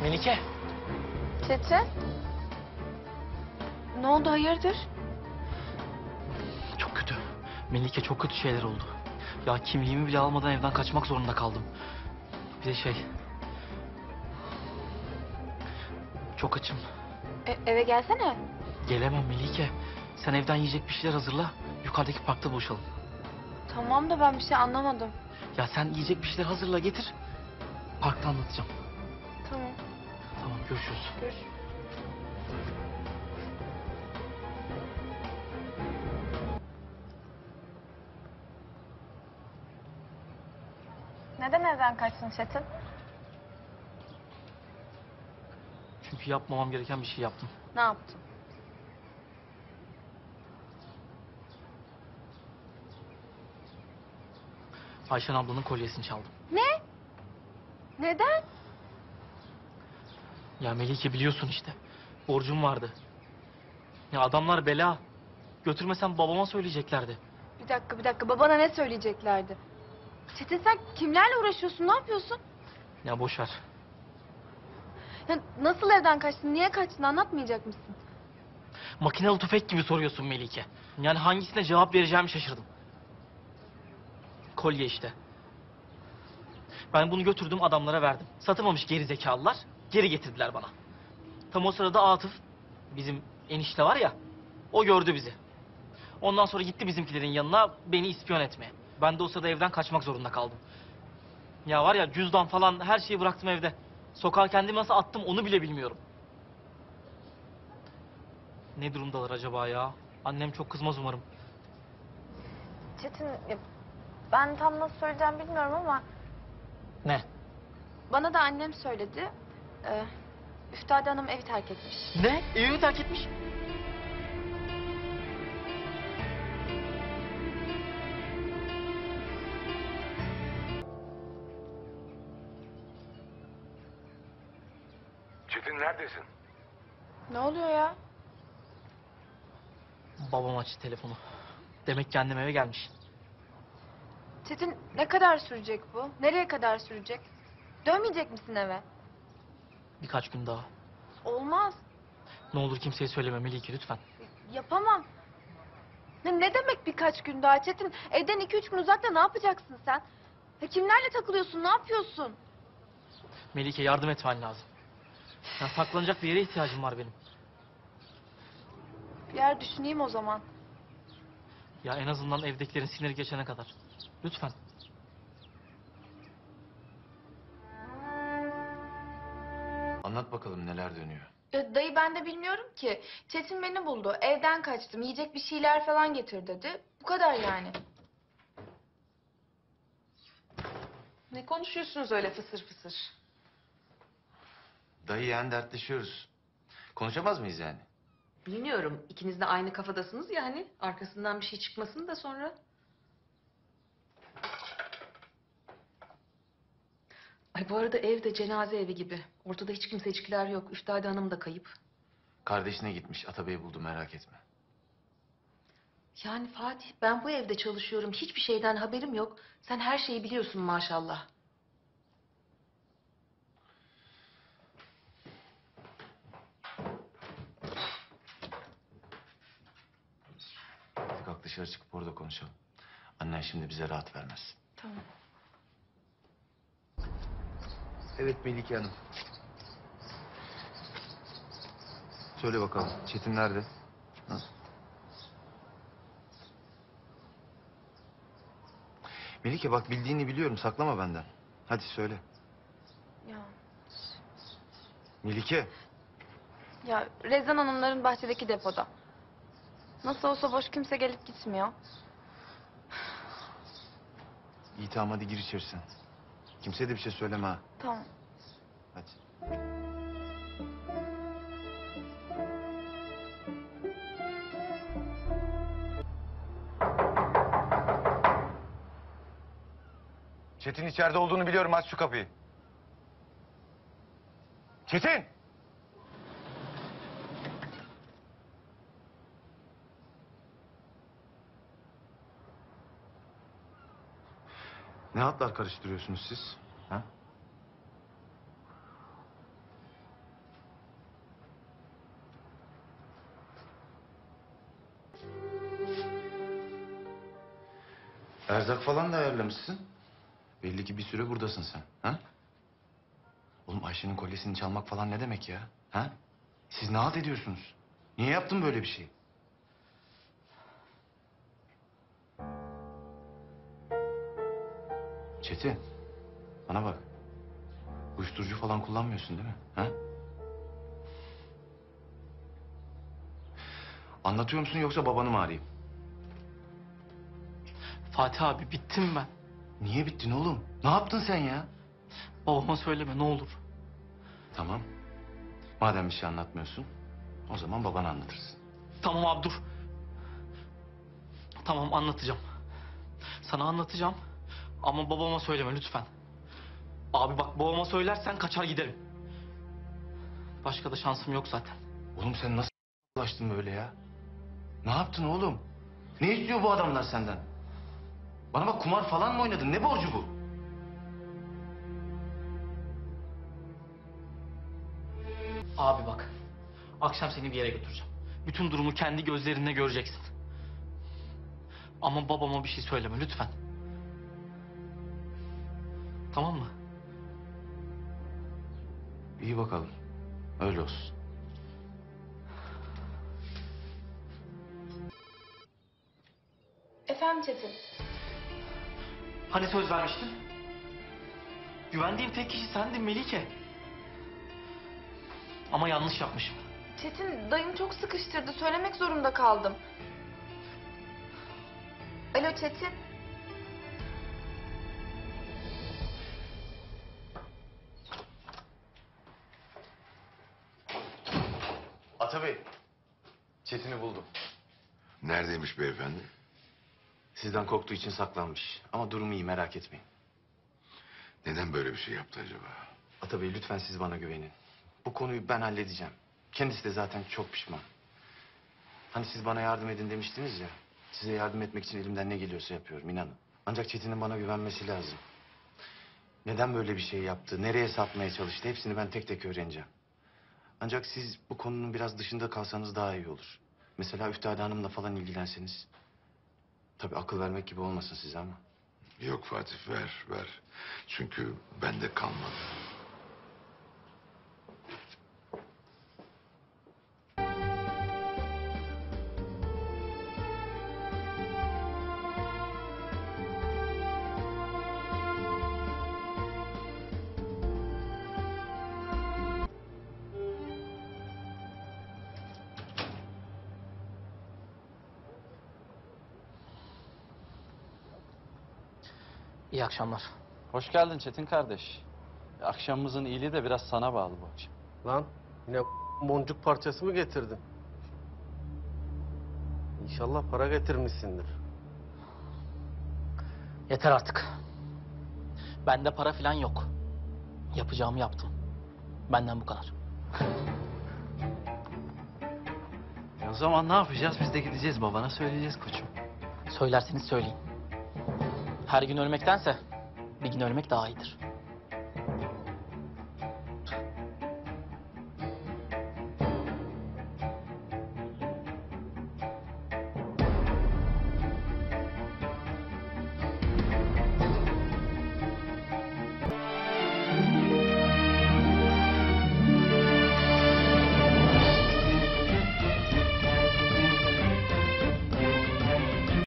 Melike. Çetin? Ne oldu, hayırdır? Çok kötü. Melike, çok kötü şeyler oldu. Ya kimliğimi bile almadan evden kaçmak zorunda kaldım. Bir de çok açım. Eve gelsene. Gelemem Melike. Sen evden yiyecek bir şeyler hazırla. Yukarıdaki parkta buluşalım. Tamam da ben bir şey anlamadım. Ya sen yiyecek bir şeyler hazırla getir. Parkta anlatacağım. Tamam. Tamam, görüşürüz. Görüşürüz. Neden evden kaçtın Çetin? Çünkü yapmamam gereken bir şey yaptım. Ne yaptın? Ayşen ablanın kolyesini çaldım. Ne? Neden? Ya Melike, biliyorsun işte. Borcum vardı. Ya adamlar bela. Götürmesem babama söyleyeceklerdi. Bir dakika. Babana ne söyleyeceklerdi? Çetin, sen kimlerle uğraşıyorsun? Ne yapıyorsun? Ya boş ver. Ya nasıl evden kaçtın? Niye kaçtın? Anlatmayacak mısın? Makinalı tüfek gibi soruyorsun Melike. Yani hangisine cevap vereceğimi şaşırdım. Kolye işte. Ben bunu götürdüm, adamlara verdim. Satamamış geri zekalılar. Geri getirdiler bana. Tam o sırada Atıf, bizim enişte var ya, o gördü bizi. Ondan sonra gitti bizimkilerin yanına beni ispiyon etmeye. Ben de o sırada evden kaçmak zorunda kaldım. Ya var ya, cüzdan falan her şeyi bıraktım evde. Sokağa kendimi nasıl attım onu bile bilmiyorum. Ne durumdalar acaba ya? Annem çok kızmaz umarım. Çetin, ben tam nasıl söyleyeceğim bilmiyorum ama Ne? bana da annem söyledi. Üftade Hanım evi terk etmiş. Ne? Evimi terk etmiş. Çetin neredesin? Ne oluyor ya? Babam açtı telefonu. Demek ki annem eve gelmiş. Çetin, ne kadar sürecek bu? Nereye kadar sürecek? Dönmeyecek misin eve? Birkaç gün daha. Olmaz. Ne olur kimseye söyleme Melike, lütfen. Yapamam. Ne demek birkaç gün daha Çetin? Evden 2-3 gün uzakta ne yapacaksın sen? Ya kimlerle takılıyorsun? Ne yapıyorsun? Melike, yardım etmen lazım. Ya saklanacak bir yere ihtiyacım var benim. Bir yer düşüneyim o zaman. Ya en azından evdekilerin siniri geçene kadar. Lütfen. Anlat bakalım neler dönüyor. Dayı, ben de bilmiyorum ki. Çetin beni buldu. Evden kaçtım. Yiyecek bir şeyler falan getir dedi. Bu kadar yani. Ne konuşuyorsunuz öyle fısır fısır? Dayı yeğen dertleşiyoruz. Konuşamaz mıyız yani? Bilmiyorum. İkiniz de aynı kafadasınız ya hani. Arkasından bir şey çıkmasın da sonra. Ay, bu arada ev de cenaze evi gibi. Ortada hiç kimsecikler yok. Üftade Hanım da kayıp. Kardeşine gitmiş. Atabey'i buldu, merak etme. Yani Fatih, ben bu evde çalışıyorum. Hiçbir şeyden haberim yok. Sen her şeyi biliyorsun maşallah. Hadi kalk dışarı çıkıp orada konuşalım. Annen şimdi bize rahat vermez. Tamam. Evet Melike Hanım. Söyle bakalım Çetin nerede? Ha? Melike bak, bildiğini biliyorum, saklama benden. Hadi söyle. Ya, Melike. Rezan Hanımların bahçedeki depoda. Nasıl olsa boş kimse gelip gitmiyor. İyi tamam, hadi gir içerisin. Kimseye de bir şey söyleme ha. Tamam. Hadi. Çetin içeride olduğunu biliyorum, aç şu kapıyı. Çetin! Ne hatlar karıştırıyorsunuz siz? Ha? Erzak falan da ayarlamışsın. Belli ki bir süre buradasın sen. Ha? Oğlum Ayşe'nin kolyesini çalmak falan ne demek ya? Ha? Siz ne halt ediyorsunuz? Niye yaptın böyle bir şey? Çetin, bana bak. Uyuşturucu falan kullanmıyorsun değil mi? Ha? Anlatıyor musun yoksa babanı mı arayayım? Fatih abi bittim ben. Niye bittin oğlum? Ne yaptın sen ya? Babama söyleme ne olur. Tamam. Madem bir şey anlatmıyorsun, o zaman babana anlatırsın. Tamam abi dur. Tamam anlatacağım. Sana anlatacağım. Ama babama söyleme lütfen. Abi bak babama söylersen kaçar giderim. Başka da şansım yok zaten. Oğlum sen nasıl ulaştın böyle ya? Ne yaptın oğlum? Ne istiyor bu adamlar senden? Bana bak, kumar falan mı oynadın? Ne borcu bu? Abi bak. Akşam seni bir yere götüreceğim. Bütün durumu kendi gözlerinle göreceksin. Ama babama bir şey söyleme lütfen. Tamam mı? İyi bakalım. Öyle olsun. Efendim Çetin. Hani söz vermiştin? Güvendiğim tek kişi sendin Melike. Ama yanlış yapmışım. Çetin dayım çok sıkıştırdı. Söylemek zorunda kaldım. Alo Çetin. Atabey, Çetin'i buldum. Neredeymiş beyefendi? Sizden korktuğu için saklanmış. Ama durumu iyi, merak etmeyin. Neden böyle bir şey yaptı acaba? Atabey lütfen siz bana güvenin. Bu konuyu ben halledeceğim. Kendisi de zaten çok pişman. Hani siz bana yardım edin demiştiniz ya. Size yardım etmek için elimden ne geliyorsa yapıyorum, inanın. Ancak Çetin'in bana güvenmesi lazım. Neden böyle bir şey yaptı, nereye satmaya çalıştı hepsini ben tek tek öğreneceğim. Ancak siz bu konunun biraz dışında kalsanız daha iyi olur. Mesela Üftade Hanım'la falan ilgilenseniz. Tabii akıl vermek gibi olmasın size ama. Yok Fatih, ver. Çünkü bende kalmadı. İyi akşamlar. Hoş geldin Çetin kardeş. Akşamımızın iyiliği de biraz sana bağlı bu akşam. Lan yine boncuk parçası mı getirdin? İnşallah para getirmişsindir. Yeter artık. Bende para falan yok. Yapacağımı yaptım. Benden bu kadar. O zaman ne yapacağız? Biz de gideceğiz babana söyleyeceğiz koçum. Söylerseniz söyleyin. Her gün ölmektense bir gün ölmek daha iyidir.